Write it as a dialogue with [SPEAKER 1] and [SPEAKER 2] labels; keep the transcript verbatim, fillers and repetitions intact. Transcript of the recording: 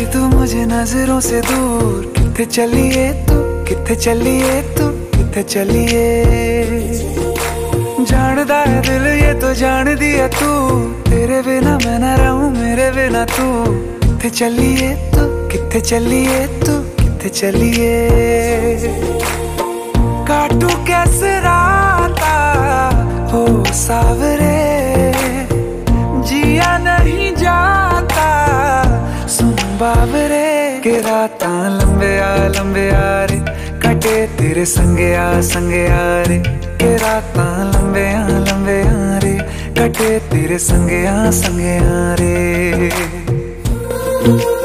[SPEAKER 1] तू मुझे नजरों से दूर, किथे चलिए तू, किथे चलिए तू, किथे चलिए। जानदा है दिल ये तो जान दिया तू, तेरे बिना मैं ना रहूं मेरे बिना तू। किथे चलिए तू, किथे चलिए तू, किथे चलिए। काटू कैसे राता हो सावरे, जिया नहीं जाता सुन बाबरे। के रातां लंबिया लंबिया रे, कटे तेरे संगया संगया रे। के रातां लंबिया लंबिया रे, कटे तेरे संगया संगया रे।